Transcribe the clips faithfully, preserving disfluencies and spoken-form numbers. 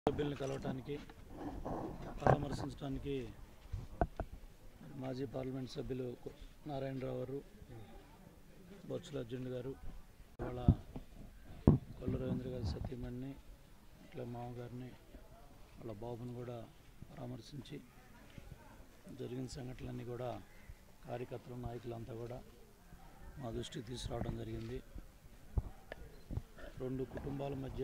సభ్యులను కలవటానికి పరామర్శించడానికి మాజీ పార్లమెంట్ సభ్యులు నారాయణరావు గారు, బొత్స అర్జున్ గారు, వాళ్ళ కొల్ల రవీంద్ర గారి సతీమణిని, ఇట్లా మామగారిని, వాళ్ళ బాబుని కూడా పరామర్శించి జరిగిన సంఘటనలన్నీ కూడా కార్యకర్తలు నాయకులంతా కూడా మా దృష్టికి తీసుకురావడం జరిగింది. రెండు కుటుంబాల మధ్య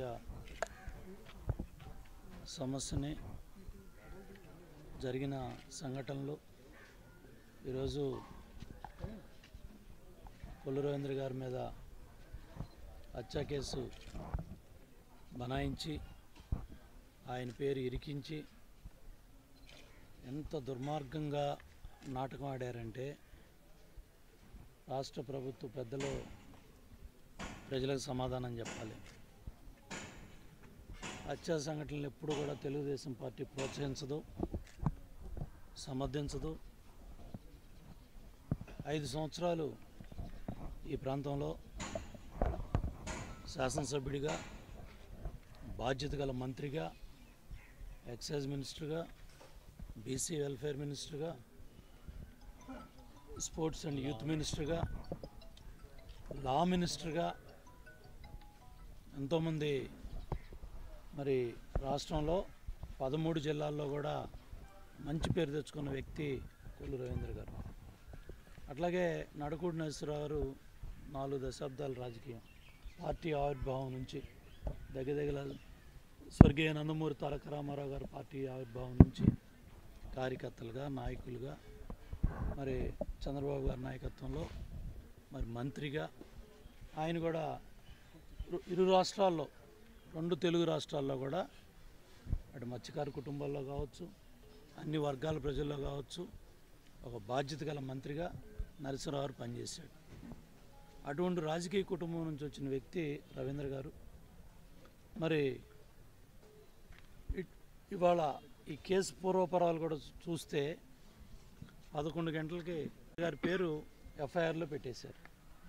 సమస్యని జరిగిన సంఘటనలు ఈరోజు కొల్ల రవీంద్ర గారి మీద హత్య కేసు బనాయించి ఆయన పేరు ఇరికించి ఎంత దుర్మార్గంగా నాటకం ఆడారంటే రాష్ట్ర ప్రభుత్వ పెద్దలు ప్రజలకు సమాధానం చెప్పాలి. హత్యా సంఘటనలు ఎప్పుడు కూడా తెలుగుదేశం పార్టీ ప్రోత్సహించదు, సమర్థించదు. ఐదు సంవత్సరాలు ఈ ప్రాంతంలో శాసనసభ్యుడిగా, బాధ్యత గల మంత్రిగా, ఎక్సైజ్ మినిస్టర్గా, బీసీ వెల్ఫేర్ మినిస్టర్గా, స్పోర్ట్స్ అండ్ యూత్ మినిస్టర్గా, లా మినిస్టర్గా ఎంతోమంది మరి రాష్ట్రంలో పదమూడు జిల్లాల్లో కూడా మంచి పేరు తెచ్చుకున్న వ్యక్తి కొల్ల రవీంద్ర గారు. అట్లాగే నడకూడి నరసింహరావు గారు నాలుగు దశాబ్దాల రాజకీయం, పార్టీ ఆవిర్భావం నుంచి దగ్గర దగ్గర స్వర్గీయ నందమూరి తారక రామారావు గారు పార్టీ ఆవిర్భావం నుంచి కార్యకర్తలుగా, నాయకులుగా, మరి చంద్రబాబు గారి నాయకత్వంలో మరి మంత్రిగా ఆయన కూడా ఇరు రాష్ట్రాల్లో, రెండు తెలుగు రాష్ట్రాల్లో కూడా అటు మత్స్యకారు కుటుంబాల్లో కావచ్చు, అన్ని వర్గాల ప్రజల్లో కావచ్చు, ఒక బాధ్యత గల మంత్రిగా నరసింహరావు పనిచేశాడు. అటువంటి రాజకీయ కుటుంబం నుంచి వచ్చిన వ్యక్తి రవీంద్ర గారు. మరి ఇవాళ ఈ కేసు పూర్వపరాలు కూడా చూస్తే పదకొండు గంటలకి గారి పేరు ఎఫ్ఐఆర్లో పెట్టేశారు.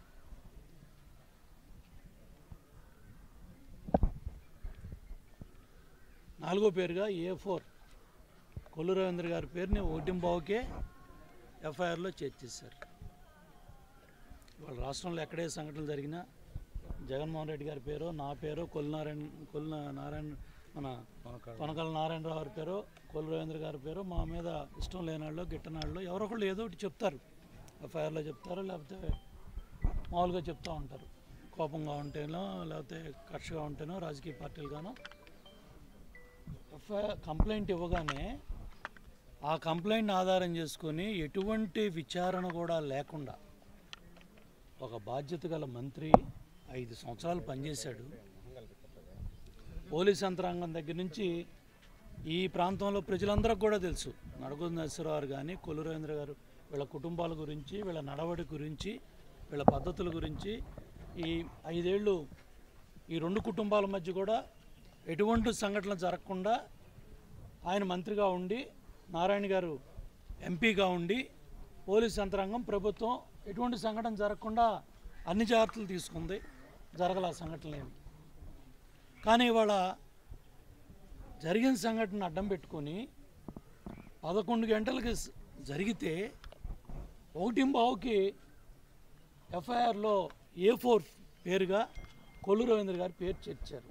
నాలుగో పేరుగా ఏ ఫోర్ కొల్ల రవీంద్ర గారి పేరుని ఓటింబావుకే ఎఫ్ఐఆర్లో చేర్చేశారు. వాళ్ళ రాష్ట్రంలో ఎక్కడే సంఘటనలు జరిగినా జగన్మోహన్ రెడ్డి గారి పేరు, నా పేరు, కొల్ల నారాయణ కొల్ల నారాయణ మన కొనకల నారాయణరావు గారి పేరు, కొల్ల రవీంద్ర గారి పేరు, మా మీద ఇష్టం లేనాళ్ళు, గిట్టనాళ్ళు ఎవరో ఒకళ్ళు ఏదో ఒకటి చెప్తారు. ఎఫ్ఐఆర్లో చెప్తారు, లేకపోతే మామూలుగా చెప్తూ ఉంటారు. కోపంగా ఉంటేనో, లేకపోతే కక్షగా ఉంటేనో, రాజకీయ పార్టీలుగానో. ఎఫ్ఐఆర్ కంప్లైంట్ ఇవ్వగానే ఆ కంప్లైంట్ని ఆధారం చేసుకొని ఎటువంటి విచారణ కూడా లేకుండా ఒక బాధ్యత గల మంత్రి ఐదు సంవత్సరాలు పనిచేశాడు. పోలీస్ యంత్రాంగం దగ్గర నుంచి ఈ ప్రాంతంలో ప్రజలందరికీ కూడా తెలుసు. నడకూడి నరసింహరావు కానీ, కొల్ల రవీంద్ర గారు వీళ్ళ కుటుంబాల గురించి, వీళ్ళ నడవడి గురించి, వీళ్ళ పద్ధతుల గురించి ఈ ఐదేళ్ళు ఈ రెండు కుటుంబాల మధ్య కూడా ఎటువంటి సంఘటనలు జరగకుండా ఆయన మంత్రిగా ఉండి, నారాయణ గారు ఎంపీగా ఉండి, పోలీస్ యంత్రాంగం, ప్రభుత్వం ఎటువంటి సంఘటన జరగకుండా అన్ని జాగ్రత్తలు తీసుకుంది. జరగల సంఘటనలు ఏమి. కానీ ఇవాళ జరిగిన సంఘటన అడ్డం పెట్టుకొని పదకొండు గంటలకి జరిగితే ఒకటింబావుకి ఎఫ్ఐఆర్లో ఏ ఫోర్ పేరుగా కొల్ల రవీంద్ర గారి పేరు చేర్చారు.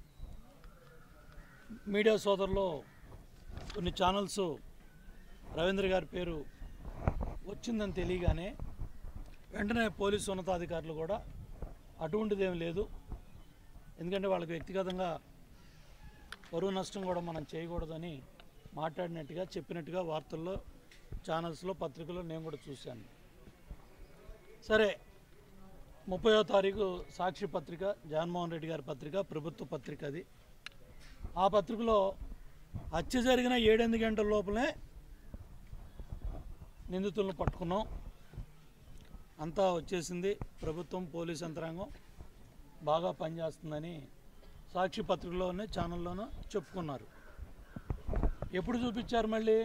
మీడియా సోదరులు కొన్ని ఛానల్స్ రవీంద్ర గారి పేరు వచ్చిందని తెలియగానే వెంటనే పోలీసు ఉన్నతాధికారులు కూడా అటువంటిది ఏం లేదు, ఎందుకంటే వాళ్ళకి వ్యక్తిగతంగా పరువు నష్టం కూడా మనం చేయకూడదని మాట్లాడినట్టుగా, చెప్పినట్టుగా వార్తల్లో, ఛానల్స్లో, పత్రికల్లో నేను కూడా చూశాను. సరే, ముప్పయో తారీఖు సాక్షి పత్రిక, జగన్మోహన్ రెడ్డి గారి పత్రిక, ప్రభుత్వ పత్రిక అది. ఆ పత్రికలో హత్య జరిగిన ఏడెనిమిది గంటల లోపలే నిందితులను పట్టుకున్నాం, అంతా వచ్చేసింది, ప్రభుత్వం, పోలీస్ యంత్రాంగం బాగా పనిచేస్తుందని సాక్షి పత్రికలోనే, ఛానల్లోనూ చెప్పుకున్నారు. ఎప్పుడు చూపించారు? మళ్ళీ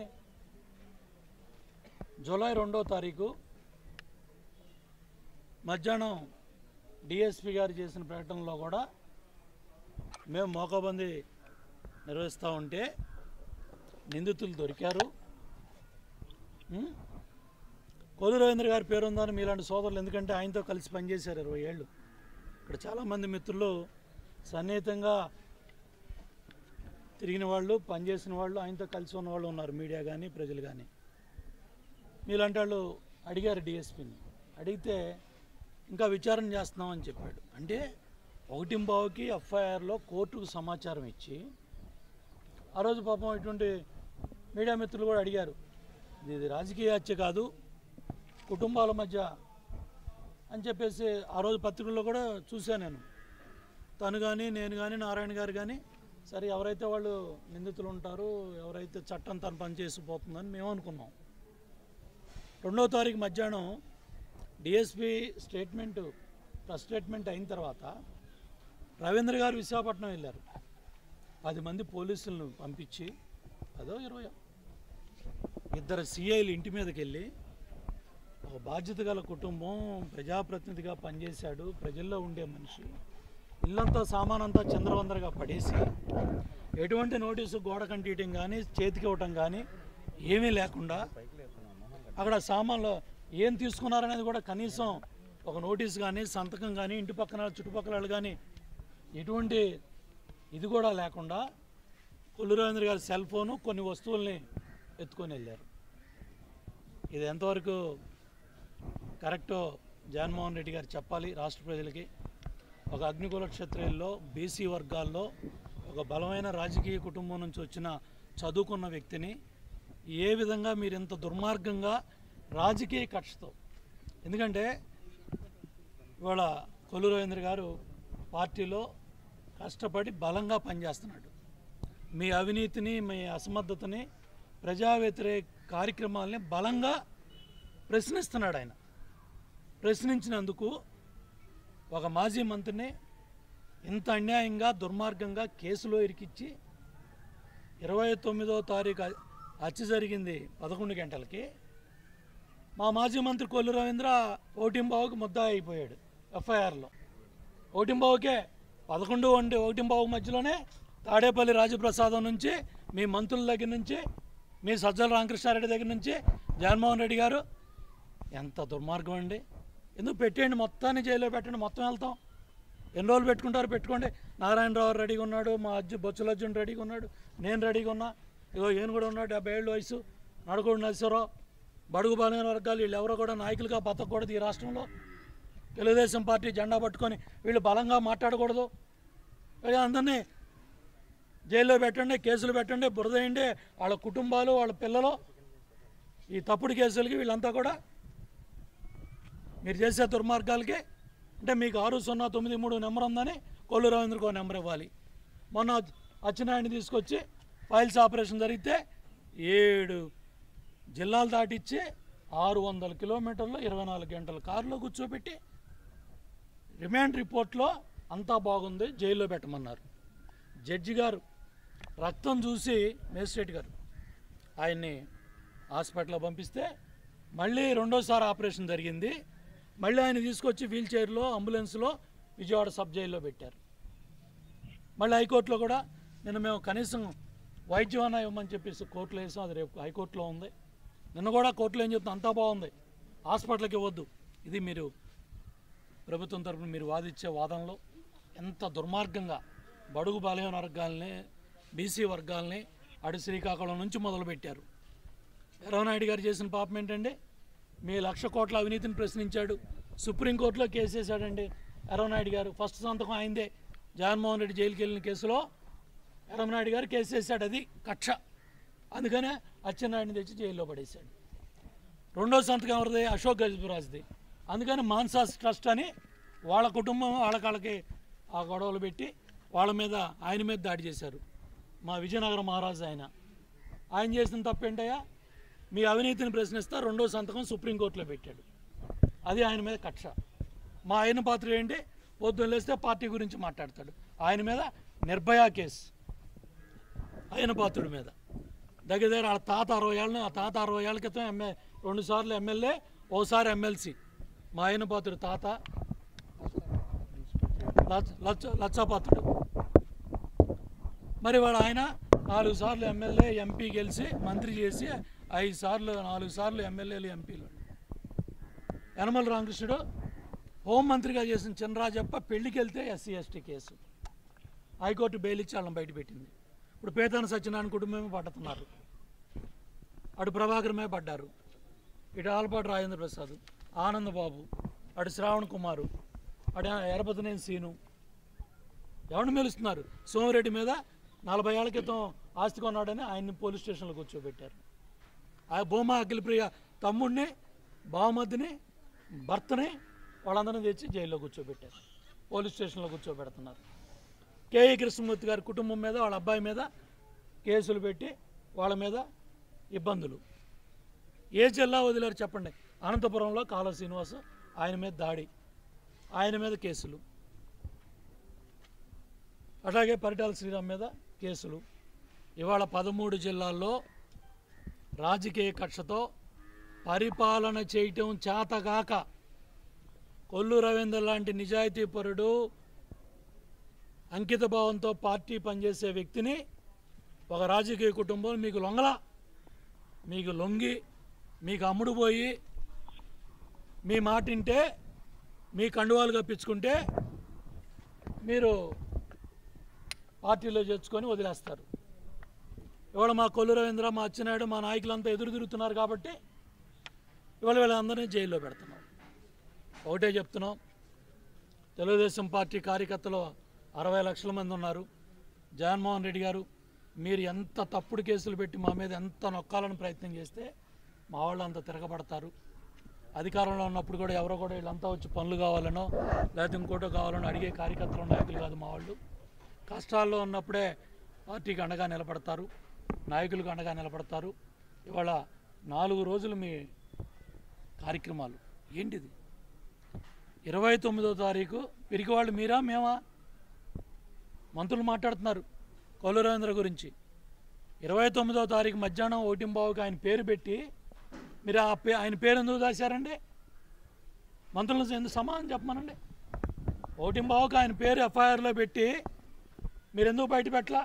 జూలై రెండో తారీఖు మధ్యాహ్నం డిఎస్పీ గారు చేసిన ప్రకటనలో కూడా మేము మోకాబంది నిర్వహిస్తూ ఉంటే నిందితులు దొరికారు. కొల్లు రవీంద్ర గారి పేరు ఉందని మీలాంటి సోదరులు, ఎందుకంటే ఆయనతో కలిసి పనిచేశారు ఇరవై ఏళ్ళు. ఇక్కడ చాలామంది మిత్రులు సన్నిహితంగా తిరిగిన వాళ్ళు, పనిచేసిన వాళ్ళు, ఆయనతో కలిసి ఉన్న వాళ్ళు ఉన్నారు, మీడియా కానీ ప్రజలు కానీ. మీలాంటి వాళ్ళు అడిగారు డిఎస్పీని. అడిగితే ఇంకా విచారణ చేస్తున్నామని చెప్పాడు. అంటే ఒకటింబావుకి ఎఫ్ఐఆర్లో కోర్టుకు సమాచారం ఇచ్చి, ఆ రోజు పాపం ఇటువంటి మీడియా మిత్రులు కూడా అడిగారు, ఇది రాజకీయ హత్య కాదు, కుటుంబాల మధ్య అని చెప్పేసి ఆ రోజు పత్రికల్లో కూడా చూశాను నేను. తను కానీ నేను కానీ నారాయణ గారు కానీ సరే ఎవరైతే వాళ్ళు నిందితులు ఉంటారో, ఎవరైతే చట్టం తను పనిచేసిపోతుందని మేము అనుకున్నాం. రెండవ తారీఖు మధ్యాహ్నం డిఎస్పీ స్టేట్మెంటు ప్రెస్ స్టేట్మెంట్ అయిన తర్వాత రవీంద్ర గారు విశాఖపట్నం వెళ్ళారు. పది మంది పోలీసులను పంపించి, అదో ఇరవై ఇద్దరు సిఐలు ఇంటి మీదకి వెళ్ళి, ఒక బాధ్యత గల కుటుంబం, ప్రజాప్రతినిధిగా పనిచేశాడు, ప్రజల్లో ఉండే మనిషి, ఇల్లంతా సామానంతా చంద్రవందరగా పడేసి ఎటువంటి నోటీసు గోడ కంటీయటం కానీ చేతికి ఇవ్వటం కానీ ఏమీ లేకుండా అక్కడ సామాన్లు ఏం తీసుకున్నారనేది కూడా కనీసం ఒక నోటీస్ కానీ సంతకం కానీ ఇంటి పక్కన చుట్టుపక్కల వాళ్ళు కానీ ఎటువంటి ఇది కూడా లేకుండా కొల్లు రవీంద్ర గారి సెల్ ఫోను, కొన్ని వస్తువుల్ని ఎత్తుకొని వెళ్ళారు. ఇది ఎంతవరకు కరెక్టో జగన్మోహన్ రెడ్డి గారు చెప్పాలి రాష్ట్ర ప్రజలకి. ఒక అగ్నికుల క్షత్రియుల్లో బీసీ వర్గాల్లో ఒక బలమైన రాజకీయ కుటుంబం నుంచి వచ్చిన చదువుకున్న వ్యక్తిని ఏ విధంగా మీరు ఇంత దుర్మార్గంగా రాజకీయ కక్షతో, ఎందుకంటే ఇవాళ కొల్లు రవీంద్ర గారు పార్టీలో కష్టపడి బలంగా పనిచేస్తున్నాడు. మీ అవినీతిని, మీ అసమర్థతని, ప్రజా వ్యతిరేక కార్యక్రమాలని బలంగా ప్రశ్నిస్తున్నాడు. ఆయన ప్రశ్నించినందుకు ఒక మాజీ మంత్రిని ఇంత అన్యాయంగా దుర్మార్గంగా కేసులో ఇరికిచ్చి ఇరవై తొమ్మిదో తారీఖు హత్య జరిగింది పదకొండు గంటలకి. మా మాజీ మంత్రి కొల్లు రవీంద్ర ఓటింబావుకి ముద్దా అయిపోయాడు ఎఫ్ఐఆర్లో. ఓటింబావుకే పదకొండు వంటి ఓటింబావు మధ్యలోనే తాడేపల్లి రాజప్రసాదం నుంచి, మీ మంత్రుల దగ్గర నుంచి, మీ సజ్జల రామకృష్ణారెడ్డి దగ్గర నుంచి జగన్మోహన్ రెడ్డి గారు, ఎంత దుర్మార్గం అండి. ఎందుకు పెట్టేయండి, మొత్తాన్ని జైల్లో పెట్టండి, మొత్తం వెళ్తాం. ఎన్ని రోజులు పెట్టుకుంటారు పెట్టుకోండి. నారాయణరావు రెడీగా ఉన్నాడు, మా అజ్జు బొచ్చుల అర్జున్ రెడీగా ఉన్నాడు, నేను రెడీగా ఉన్నా, ఇగో ఈయన కూడా ఉన్నాడు, డెబ్బై ఏళ్ళు వయసు, నడకూడు నరసింహరావు, బడుగు బలమైన వర్గాలు, వీళ్ళు ఎవరో కూడా నాయకులుగా బతకూడదు ఈ రాష్ట్రంలో. తెలుగుదేశం పార్టీ జెండా పట్టుకొని వీళ్ళు బలంగా మాట్లాడకూడదు. అందరినీ జైల్లో పెట్టండి, కేసులు పెట్టండి, బురదేయండి. వాళ్ళ కుటుంబాలు, వాళ్ళ పిల్లలు ఈ తప్పుడు కేసులకి వీళ్ళంతా కూడా మీరు చేసే దుర్మార్గాలకి. అంటే మీకు ఆరు సున్నా తొమ్మిది మూడు నెంబర్ ఉందని కొల్లు రవీంద్రకు ఒక నెంబర్ ఇవ్వాలి. మొన్న అచ్చెన్నాయుడిని తీసుకొచ్చి ఫైల్స్ ఆపరేషన్ జరిగితే ఏడు జిల్లాలు దాటిచ్చి ఆరు వందల కిలోమీటర్లు ఇరవై నాలుగు గంటల కారులో కూర్చోబెట్టి రిమాండ్ రిపోర్ట్లో అంతా బాగుంది, జైల్లో పెట్టమన్నారు. జడ్జి గారు రక్తం చూసి, మేజిస్ట్రేట్ గారు ఆయన్ని హాస్పిటల్లో పంపిస్తే మళ్ళీ రెండోసారి ఆపరేషన్ జరిగింది. మళ్ళీ ఆయన తీసుకొచ్చి వీల్ చైర్లో, అంబులెన్స్లో విజయవాడ సబ్ జైల్లో పెట్టారు. మళ్ళీ హైకోర్టులో కూడా నిన్న మేము కనీసం వైద్యమన్నా ఇవ్వమని చెప్పేసి కోర్టులో వేసాం, అది రేపు హైకోర్టులో ఉంది. నిన్న కూడా కోర్టులో ఏం చెప్తాం, అంతా బాగుంది, హాస్పిటల్కి ఇవ్వద్దు. ఇది మీరు ప్రభుత్వం తరఫున మీరు వాదించే వాదనలో ఎంత దుర్మార్గంగా బడుగు బలహీన వర్గాలని, బీసీ వర్గాలని అటు శ్రీకాకుళం నుంచి మొదలుపెట్టారు. ఎర్రవనాయుడు గారు చేసిన పాపం ఏంటండి, మీ లక్ష కోట్ల అవినీతిని ప్రశ్నించాడు, సుప్రీంకోర్టులో కేసు వేశాడండి ఎర్రవనాయుడు గారు. ఫస్ట్ సంతకం అయిందే జగన్మోహన్ రెడ్డి జైలుకి వెళ్ళిన కేసులో ఎర్రవనాయుడు గారు కేసు వేశాడు, అది కక్ష. అందుకనే అచ్చెన్నాయుడిని తెచ్చి జైల్లో పడేశాడు. రెండో సంతకం ఎవరిది, అశోక్ గజపతిరాజుది. అందుకని మాన్సాస్ ట్రస్ట్ అని వాళ్ళ కుటుంబం వాళ్ళకి ఆ గొడవలు పెట్టి వాళ్ళ మీద, ఆయన మీద దాడి చేశారు. మా విజయనగరం మహారాజు ఆయన ఆయన చేసిన తప్పేంటయ్యా, మీ అవినీతిని ప్రశ్నిస్తా రెండో సంతకం సుప్రీంకోర్టులో పెట్టాడు, అది ఆయన మీద కక్ష. మా ఆయన పాత్ర ఏంటి, పొద్దున్న లేస్తే పార్టీ గురించి మాట్లాడతాడు. ఆయన మీద నిర్భయ కేసు, ఆయన పాత్రుడి మీద దగ్గర దగ్గర వాళ్ళ తాత అరవై ఏళ్ళని, ఆ తాత అరవై ఏళ్ళ క్రితం ఎమ్మె రెండు సార్లు ఎమ్మెల్యే, ఓసారి ఎమ్మెల్సీ. మా ఆయన పాత్రుడు తాత లచ్చ లచ్చపాత్రుడు. మరి వాడు ఆయన నాలుగు సార్లు ఎమ్మెల్యే ఎంపీ గెలిచి మంత్రి చేసి ఐదు సార్లు నాలుగు సార్లు ఎమ్మెల్యేలు ఎంపీలు. యనమల రామకృష్ణుడు హోంమంత్రిగా చేసిన చినరాజప్ప పెళ్లికి వెళ్తే SC ST case high court bail ఇచ్చి వాళ్ళని బయటపెట్టింది. ఇప్పుడు పేతాన సత్యనారాయణ కుటుంబమే పడుతున్నారు, అటు ప్రభాకరమే పడ్డారు, ఇటు ఆలపాటి రాజేంద్ర ప్రసాద్, ఆనందబాబు, అటు శ్రావణ్ కుమారు, అటు ఎరపతినేని సీను. ఎవరిని మెలుస్తున్నారు? సోమిరెడ్డి మీద నలభై ఏళ్ల క్రితం ఆస్తి కొన్నాడని ఆయన్ని పోలీస్ స్టేషన్లో కూర్చోబెట్టారు. ఆ భూమా అఖిలప్రియ తమ్ముడిని, బావమద్దిని, భర్తని వాళ్ళందరినీ తెచ్చి జైల్లో కూర్చోబెట్టారు, పోలీస్ స్టేషన్లో కూర్చోబెడుతున్నారు. కేఈ కృష్ణమూర్తి గారి కుటుంబం మీద వాళ్ళ అబ్బాయి మీద కేసులు పెట్టి వాళ్ళ మీద ఇబ్బందులు. ఏ జిల్లా వదిలేరు చెప్పండి? అనంతపురంలో కాలువ శ్రీనివాసు, ఆయన మీద దాడి, ఆయన మీద కేసులు. అట్లాగే పరిటాల శ్రీరామ్ మీద కేసులు. ఇవాళ పదమూడు జిల్లాల్లో రాజకీయ కక్షతో పరిపాలన చేయటం చేతగాక కొల్లు రవీంద్ర లాంటి నిజాయితీపరుడు, అంకిత భావంతో పార్టీ పనిచేసే వ్యక్తిని ఒక రాజకీయ కుటుంబం మీకు లొంగల, మీకు లొంగి మీకు అమ్ముడు పోయి మీ మాట వింటే, మీ కండువాలు కప్పించుకుంటే మీరు పార్టీలో చేర్చుకొని వదిలేస్తారు. ఇవాళ మా కొల్లు రవీంద్ర, మా అచ్చెన్నాయుడు, మా నాయకులంతా ఎదురు తిరుగుతున్నారు కాబట్టి ఇవాళ వీళ్ళందరినీ జైల్లో పెడుతున్నాం. ఒకటే చెప్తున్నాం, తెలుగుదేశం పార్టీ కార్యకర్తలు అరవై లక్షల మంది ఉన్నారు. జగన్మోహన్ రెడ్డి గారు, మీరు ఎంత తప్పుడు కేసులు పెట్టి మా మీద ఎంత నొక్కాలని ప్రయత్నం చేస్తే మా వాళ్ళు అంత తిరగబడతారు. అధికారంలో ఉన్నప్పుడు కూడా ఎవరో కూడా వీళ్ళంతా వచ్చి పనులు కావాలనో లేకపోతే ఇంకోటో కావాలనో అడిగే కార్యకర్తలు, నాయకులు కాదు మా వాళ్ళు. కష్టాల్లో ఉన్నప్పుడే పార్టీకి అండగా నిలబడతారు, నాయకులకు అండగా నిలబడతారు. ఇవాళ నాలుగు రోజులు మీ కార్యక్రమాలు ఏంటిది? ఇరవై తొమ్మిదో తారీఖు పిరికి వాళ్ళు మీరా మేమా? మంత్రులు మాట్లాడుతున్నారు కొల్లు రవీంద్ర గురించి. ఇరవై తొమ్మిదో తారీఖు మధ్యాహ్నం ఓటింబావుకి ఆయన పేరు పెట్టి మీరు ఆ పే ఆయన పేరు ఎందుకు దాశారండి? మంత్రులను ఎందుకు సమాధానం చెప్పమనండి. ఓటింబావుకి ఆయన పేరు ఎఫ్ఐఆర్లో పెట్టి మీరు ఎందుకు బయట పెట్టలా?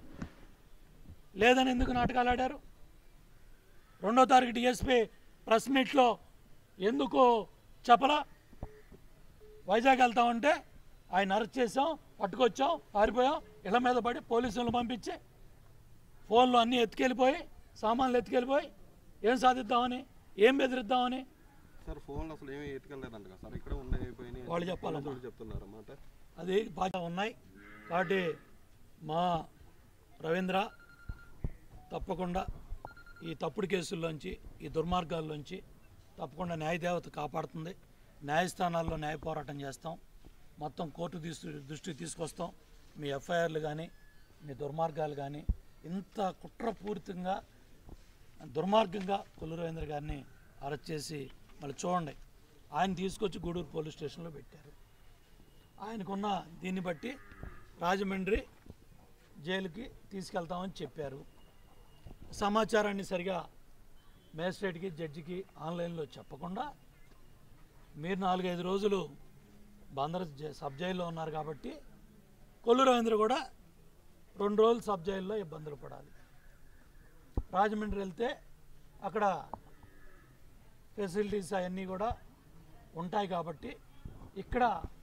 లేదని ఎందుకు నాటకాలు ఆడారు? రెండో తారీఖు డిఎస్పీ ప్రెస్ మీట్లో ఎందుకు చెప్పలా? వైజాగ్ వెళ్తామంటే ఆయన అరెస్ట్ చేసాం, పట్టుకొచ్చాం, పారిపోయాం, ఇళ్ల మీద పడి పోలీసులను పంపించి ఫోన్లు అన్నీ ఎత్తుకెళ్ళిపోయి, సామాన్లు ఎత్తుకెళ్ళిపోయి ఏం సాధిద్దామని, ఏం బెదిరిద్దామని. సార్ ఫోన్లు అసలు ఏమీ ఎత్తుకెళ్ళలేదంట సార్, ఇక్కడ ఉండే వాళ్ళు చెప్పాలమ్మా, చెప్తున్నారన్నమాట. అది బాగా ఉన్నాయి. కాబట్టి మా రవీంద్ర తప్పకుండా ఈ తప్పుడు కేసుల్లోంచి, ఈ దుర్మార్గాల్లోంచి తప్పకుండా న్యాయదేవత కాపాడుతుంది. న్యాయస్థానాల్లో న్యాయ పోరాటం చేస్తాం, మొత్తం కోర్టు దృష్టి దృష్టికి తీసుకొస్తాం. మీ ఎఫ్ఐఆర్లు కానీ, మీ దుర్మార్గాలు కానీ, ఇంత కుట్రపూరితంగా దుర్మార్గంగా కొల్లు రవీంద్ర గారిని అరెస్ట్ చేసి మళ్ళీ చూడండి, ఆయన తీసుకొచ్చి గూడూరు పోలీస్ స్టేషన్లో పెట్టారు. ఆయనకున్న దీన్ని బట్టి రాజమండ్రి జైలుకి తీసుకెళ్తామని చెప్పారు. సమాచారాన్ని సరిగా మేజిస్ట్రేట్కి, జడ్జికి ఆన్లైన్లో చెప్పకుండా మీరు నాలుగైదు రోజులు బందర్ సబ్ జైల్లో ఉన్నారు కాబట్టి కొల్లు రవీంద్ర కూడా రెండు రోజులు సబ్ జైల్లో ఇబ్బందులు పడాలి. రాజమండ్రి వెళ్తే అక్కడ ఫెసిలిటీస్ అవన్నీ కూడా ఉంటాయి కాబట్టి ఇక్కడ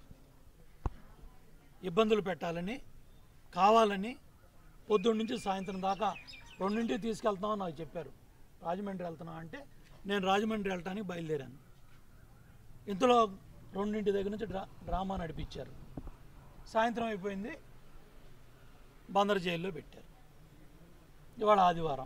ఇబ్బందులు పెట్టాలని కావాలని పొద్దున్న నుంచి సాయంత్రం దాకా రెండింటికి తీసుకెళ్తామని నాకు చెప్పారు. రాజమండ్రి వెళ్తున్నాం అంటే నేను రాజమండ్రి వెళ్ళటానికి బయలుదేరాను. ఇంతలో రెండింటి దగ్గర నుంచి డ్రా డ్రామా నడిపించారు. సాయంత్రం అయిపోయింది, బందర్ జైల్లో పెట్టారు. ఇవాళ ఆదివారం.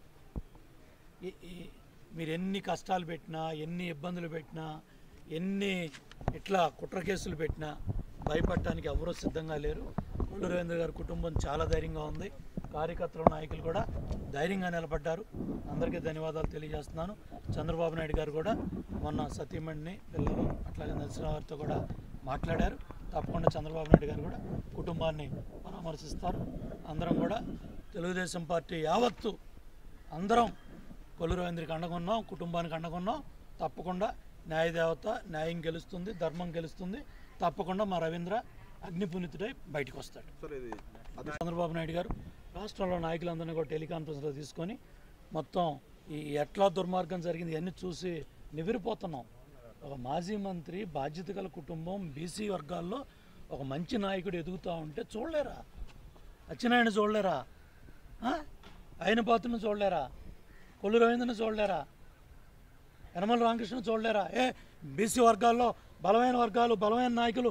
మీరు ఎన్ని కష్టాలు పెట్టినా, ఎన్ని ఇబ్బందులు పెట్టినా, ఎన్ని ఇట్లా కుట్ర కేసులు పెట్టినా భయపడటానికి ఎవరూ సిద్ధంగా లేరు. కొల్లు రవీంద్ర గారి కుటుంబం చాలా ధైర్యంగా ఉంది. కార్యకర్తలు, నాయకులు కూడా ధైర్యంగా నిలబడ్డారు. అందరికీ ధన్యవాదాలు తెలియజేస్తున్నాను. చంద్రబాబు నాయుడు గారు కూడా మొన్న సతీమణిని, పిల్లలు, అట్లాగే నరసింహారావుతో కూడా మాట్లాడారు. తప్పకుండా చంద్రబాబు నాయుడు గారు కూడా కుటుంబాన్ని పరామర్శిస్తారు. అందరం కూడా తెలుగుదేశం పార్టీ యావత్తు అందరం కొల్లు రవీంద్రకి అండగున్నాం, కుటుంబానికి అండగున్నాం. తప్పకుండా న్యాయదేవత, న్యాయం గెలుస్తుంది, ధర్మం గెలుస్తుంది. తప్పకుండా మా రవీంద్ర అగ్నిపునితుడై బయటకు వస్తాడు. చంద్రబాబు నాయుడు గారు రాష్ట్రంలో నాయకులందరినీ కూడా టెలికాన్ఫరెన్స్లో తీసుకొని మొత్తం ఈ ఎట్లా దుర్మార్గం జరిగింది ఇవన్నీ చూసి నివ్వెరపోతున్నాం. ఒక మాజీ మంత్రి, బాధ్యత గల కుటుంబం, బీసీ వర్గాల్లో ఒక మంచి నాయకుడు ఎదుగుతూ ఉంటే చూడలేరా? అచ్చెన్నాయుడు చూడలేరా? ఆయన పాత్రను చూడలేరా? కొల్లు రవీంద్రను చూడలేరా? యనమల రామకృష్ణ చూడలేరా? ఏ బీసీ వర్గాల్లో బలమైన వర్గాలు, బలమైన నాయకులు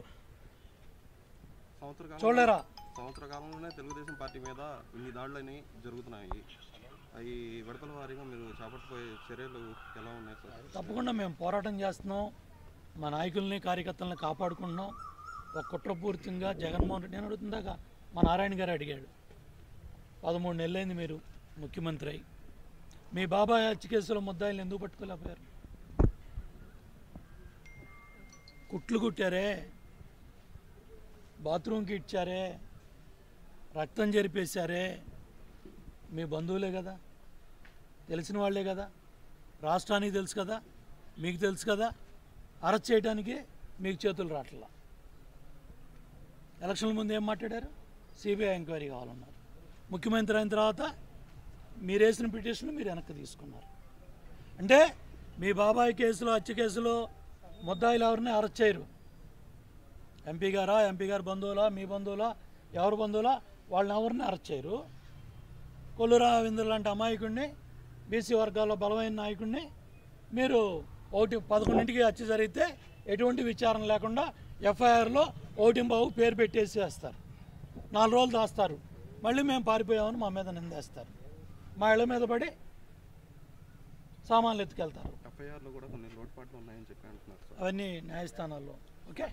చూడలేరా? సంవత్సర కాలంలోనే తెలుగుదేశం పార్టీ మీద ఇన్ని దాడులని జరుగుతున్నాయి. అవి విడతల వారీగా మీరు చేపట్టబోయే చర్యలు ఎలా ఉన్నాయి సార్? తప్పకుండా మేము పోరాటం చేస్తున్నాం. మా నాయకుల్ని, కార్యకర్తలను కాపాడుకుంటున్నాం. ఒక కుట్రపూరితంగా జగన్మోహన్ రెడ్డి నేను అడుగుతుందాక మా నారాయణ గారు అడిగాడు, పదమూడు నెలలైంది మీరు ముఖ్యమంత్రి అయి, మీ బాబాయ్ హత్య కేసులో ముద్దాయిలు ఎందుకు పట్టుకోలేకపోయారు? కుట్లు కుట్టారే, బాత్రూమ్కి ఇచ్చారే, రక్తం జరిపేశారే, మీ బంధువులే కదా, తెలిసిన వాళ్ళే కదా, రాష్ట్రానికి తెలుసు కదా, మీకు తెలుసు కదా. అరెస్ట్ చేయడానికి మీకు చేతులు రావట్లా. ఎలక్షన్ల ముందు ఏం మాట్లాడారు? సిబిఐ ఎంక్వైరీ కావాలన్నారు. ముఖ్యమంత్రి అయిన తర్వాత మీరు వేసిన పిటిషన్ మీరు వెనక్కి తీసుకున్నారు. అంటే మీ బాబాయ్ కేసులో, హత్య కేసులో ముద్దాయిలు ఎవరిని అరెస్ట్ చేయరు. ఎంపీ గారా, ఎంపీ గారి బంధువులా, మీ బంధువులా, ఎవరి బంధువులా, వాళ్ళని ఎవరిని అరెస్ట్ చేయరు. కొల్లు రవీంద్ర లాంటి అమాయకుడిని, బీసీ వర్గాల్లో బలమైన నాయకుడిని మీరు ఒకటి పదకొండింటికి హత్య జరిగితే ఎటువంటి విచారణ లేకుండా ఎఫ్ఐఆర్లో ఓటింబాబు పేరు పెట్టేసి వేస్తారు. నాలుగు రోజులు దాస్తారు. మళ్ళీ మేము పారిపోయామని మా మీద నిందేస్తారు. మా ఇళ్ళ మీద పడి సామాన్లు ఎత్తుకెళ్తారు. ఎఫ్ఐఆర్లో కూడా కొన్ని లోటుపాట్లు ఉన్నాయని చెప్పి అంటున్నారు సార్. అవన్నీ న్యాయస్థానాల్లో. ఓకే,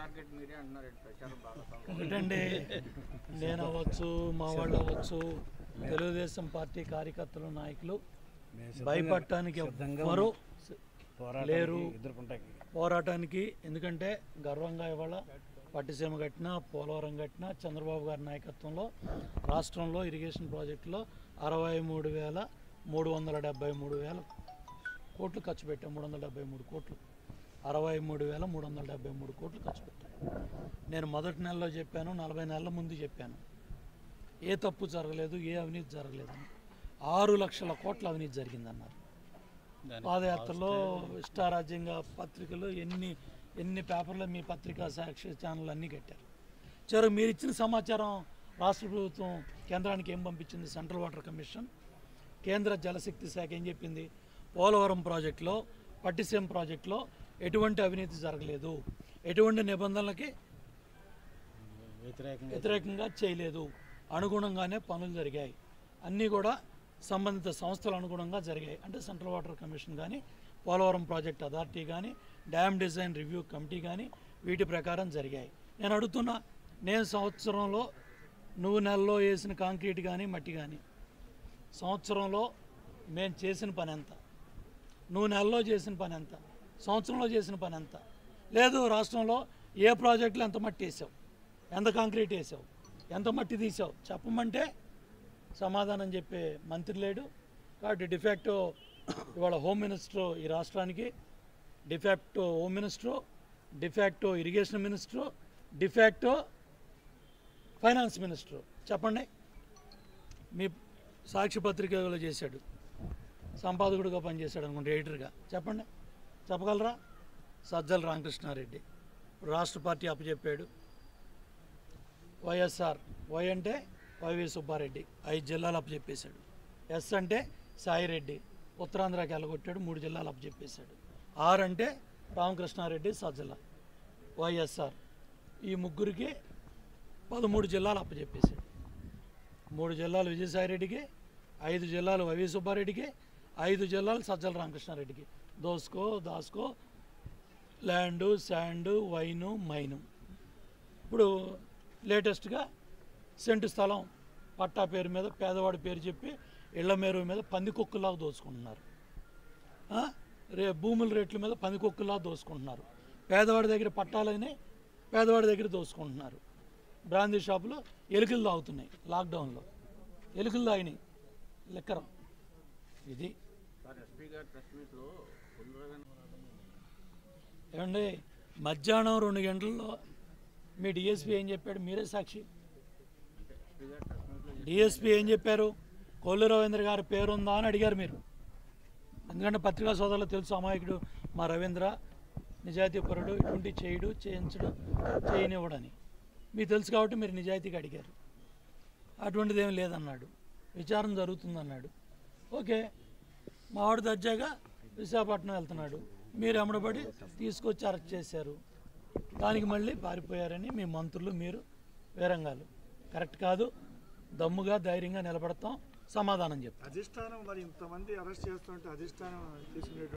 ఒకటండి, నేను అవ్వచ్చు, మా వాళ్ళు అవ్వచ్చు, తెలుగుదేశం పార్టీ కార్యకర్తలు, నాయకులు భయపడటానికి ఎవ్వరూ లేరు పోరాటానికి. ఎందుకంటే గర్వంగా ఇవాళ పట్టిసీమ కట్టినా, పోలవరం కట్టినా చంద్రబాబు గారి నాయకత్వంలో రాష్ట్రంలో ఇరిగేషన్ ప్రాజెక్టులో అరవై మూడు వేల మూడు వందల డెబ్బై మూడు వేల కోట్లు ఖర్చు పెట్టాం. మూడు వందల డెబ్బై మూడు కోట్లు అరవై మూడు వేల మూడు వందల డెబ్బై మూడు కోట్లు ఖర్చు పెట్టాను. నేను మొదటి నెలలో చెప్పాను, నలభై నెలల ముందు చెప్పాను, ఏ తప్పు జరగలేదు, ఏ అవినీతి జరగలేదని. ఆరు లక్షల కోట్ల అవినీతి జరిగిందన్నారు. పాదయాత్రలో ఇష్టారాజ్యంగా పత్రికలు ఎన్ని ఎన్ని పేపర్లు, మీ పత్రికా సాక్షి ఛానల్ అన్నీ కట్టారు. చివరికి మీరు ఇచ్చిన సమాచారం రాష్ట్ర ప్రభుత్వం కేంద్రానికి ఏం పంపించింది? సెంట్రల్ వాటర్ కమిషన్, కేంద్ర జలశక్తి శాఖ ఏం చెప్పింది? పోలవరం ప్రాజెక్టులో, పట్టిసీమ ప్రాజెక్టులో ఎటువంటి అవినీతి జరగలేదు, ఎటువంటి నిబంధనలకి వ్యతిరేకంగా చేయలేదు, అనుగుణంగానే పనులు జరిగాయి, అన్నీ కూడా సంబంధిత సంస్థలు అనుగుణంగా జరిగాయి. అంటే సెంట్రల్ వాటర్ కమిషన్ కానీ, పోలవరం ప్రాజెక్ట్ అథారిటీ కానీ, డ్యామ్ డిజైన్ రివ్యూ కమిటీ కానీ వీటి ప్రకారం జరిగాయి. నేను అడుగుతున్నా, నేను సంవత్సరంలో నువ్వు నెలలో వేసిన కాంక్రీట్ కానీ, మట్టి కానీ, సంవత్సరంలో మేము చేసిన పని ఎంత? నువ్వు నెలలో చేసిన పని ఎంత? సంవత్సరంలో చేసిన పని ఎంత? లేదు, రాష్ట్రంలో ఏ ప్రాజెక్టులో ఎంత మట్టి వేసావు, ఎంత కాంక్రీట్ వేసావు, ఎంత మట్టి తీసావు చెప్పమంటే సమాధానం చెప్పే మంత్రి లేడు. కాబట్టి డిఫాక్టో ఇవాళ హోమ్ మినిస్టర్ ఈ రాష్ట్రానికి, de facto home minister, de facto irrigation minister, de facto finance minister. చెప్పండి. మీ సాక్షి పత్రికలో చేశాడు, సంపాదకుడిగా పనిచేశాడు అనుకుంటే, ఎడిటర్గా. చెప్పండి, చెప్పగలరా? సజ్జల రామకృష్ణారెడ్డి రాష్ట్ర పార్టీ అప్పచెప్పాడు. వైఎస్ఆర్, వై అంటే వైవి సుబ్బారెడ్డి ఐదు జిల్లాలు అప్పచెప్పేశాడు. ఎస్ అంటే సాయిరెడ్డి ఉత్తరాంధ్రకి వెళ్ళగొట్టాడు, మూడు జిల్లాలు అప్పచెప్పేశాడు. ఆర్ అంటే రామకృష్ణారెడ్డి, సజ్జల, వైఎస్ఆర్ ఈ ముగ్గురికి పదమూడు జిల్లాలు అప్పచెప్పేశాడు. మూడు జిల్లాలు విజయసాయిరెడ్డికి, ఐదు జిల్లాలు వైవి సుబ్బారెడ్డికి, ఐదు జిల్లాలు సజ్జల రామకృష్ణారెడ్డికి. దోసుకో దాసుకో, ల్యాండు, శాండు, వైను, మైను. ఇప్పుడు లేటెస్ట్గా సెంటు స్థలం పట్టా పేరు మీద పేదవాడి పేరు చెప్పి ఇళ్ల మేరు మీద పందికొక్కులాగా దోచుకుంటున్నారు. రే భూముల రేట్ల మీద పందికొక్కులాగా దోచుకుంటున్నారు. పేదవాడి దగ్గర పట్టాలని పేదవాడి దగ్గర దోచుకుంటున్నారు. బ్రాందీ షాపులు ఎలుకలు తాగుతున్నాయి. లాక్డౌన్లో ఎలుకలు తాగినాయి లెక్కరం. ఇది ఏమండి, మధ్యాహ్నం రెండు గంటల్లో మీ డిఎస్పీ ఏం చెప్పాడు? మీరే సాక్షి. డిఎస్పీ ఏం చెప్పారు? కొల్లు రవీంద్ర గారి పేరు ఉందా అని అడిగారు మీరు. ఎందుకంటే పత్రికా సోదరులు తెలుసు, అమాయకుడు మా రవీంద్ర, నిజాయితీపరుడు, ఇటువంటి చేయడు, చేయించడు, చేయనివ్వడని మీకు తెలుసు కాబట్టి మీరు నిజాయితీగా అడిగారు. అటువంటిది ఏం లేదన్నాడు, విచారణ జరుగుతుందన్నాడు. ఓకే, మావాడు దర్జాగా విశాఖపట్నం వెళ్తున్నాడు, మీరు ఎమ్మడబడి తీసుకొచ్చి అరెస్ట్ చేశారు. దానికి మళ్ళీ పారిపోయారని మీ మంత్రులు మీరు వేరంగాలు. కరెక్ట్ కాదు. దమ్ముగా ధైర్యంగా నిలబడతాం, సమాధానం చెప్తాం. అధిష్టానం మరి ఇంతమంది అరెస్ట్ చేస్తుంటే అధిష్టానం తీసుకునే